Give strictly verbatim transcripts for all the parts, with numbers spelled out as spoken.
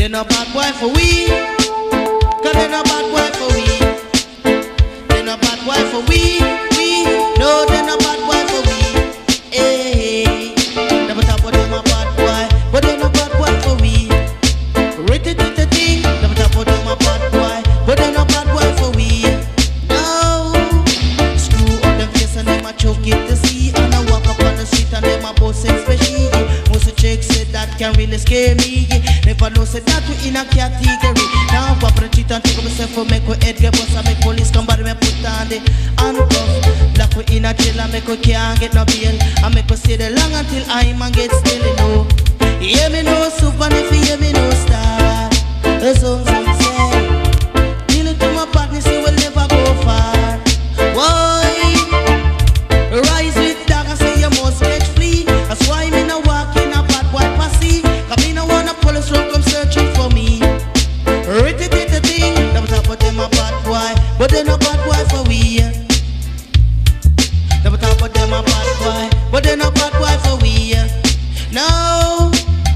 They no bad boy for we. Cause they no bad boy for we. They no bad boy for we. We. No, they no bad boy for we. Hey. Never talk about them a bad boy. But they no bad boy for we. Rate it the thing. Never talk about them a bad boy. But they no bad boy for we. No. Screw up them face and them a choke it to see. And I walk up on the street and them a boss especially. Most of chicks said that can really scare me. Never know said that we in a category. Now I'm going to cheat and take up myself for make we head get bust and make police come body me put on the handcuff. Black we in a jail and make we can't get no bail. And make we stay there long until I'm and get still, you know. Hear me no soup and if you hear me no star. The song some say deal it to my partner, see we'll never go far. Why? Rise with dog and say you must get flee. That's why me no walk in a bad boy passy. Cause me no want a police run come searching for me. Rate it the thing. Never talk about them a bad boy. But they no bad boy for we. Never talk about them a bad boy. But they no bad boy for we. No.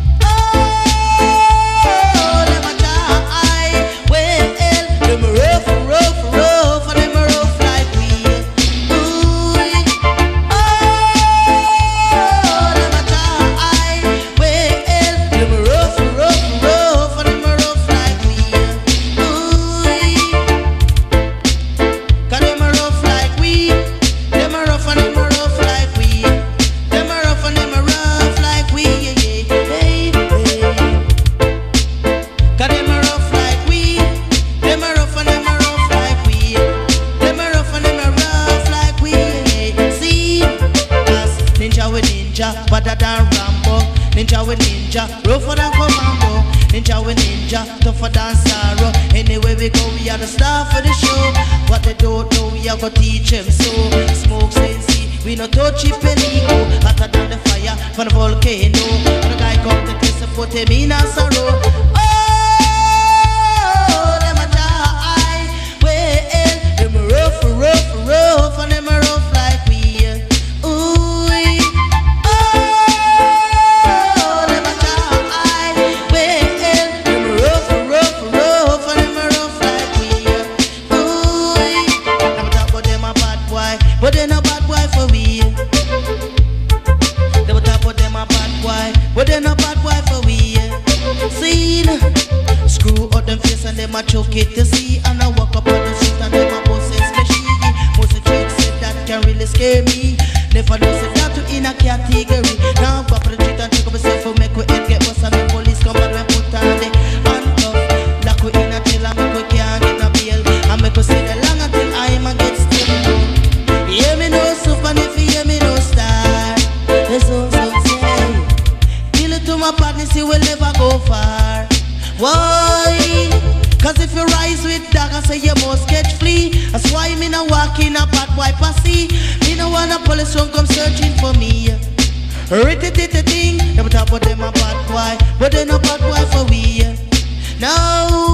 Better than Rambo, ninja with ninja, rougher than commando. Ninja with ninja, tougher than sorrow. Anywhere we go, we are the star for the show. What they don't know, we are gonna teach them so. Smoke sensi, we no touch it pelico. Hotter than the fire from the volcano. When the guy come to kiss, put him in a sorrow. Oh, them a die, well, them a rough, rough, rough, and them a rough like we. But they no bad boy for we. They would talk about them a bad boy. But they no bad boy for we. See, screw out them face and them a choke it to see. And I walk up on the street and them a boss especially. Most of the chicks said that can really scare me. Never know said that to in a category. Now I'm up on the street and take up myself for make we head get bust and make police come and we put on the handcuff. Lock we in a jail and make we can't get no bail. And make we stay there long until I'm and get still. Hear me no soup and if you hear me no star. The song some say deal it to my partner, see we'll never go far. Why? Cause if you rise with dog and say you must catch flea. That's why me no walk in a bad boy passy. Me no want a police run come searching for me. Rate it the thing. Never talk about them a bad boy. But they no bad boy for we. No.